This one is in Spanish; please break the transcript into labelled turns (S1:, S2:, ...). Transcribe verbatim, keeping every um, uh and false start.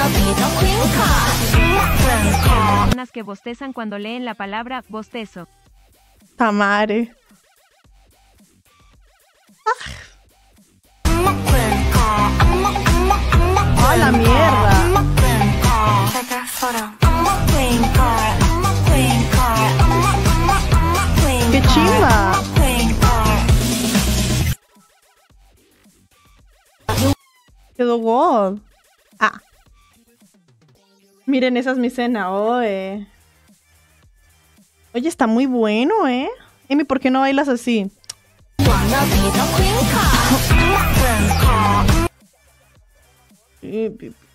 S1: Personas que bostezan cuando leen la palabra bostezo.
S2: Tamare. ¡Ah, la mierda! ¡Qué chimba! Quedó god. Ah. Miren, esa es mi cena. Oye. Oye, está muy bueno, ¿eh? Amy, ¿por qué no bailas así? Sí,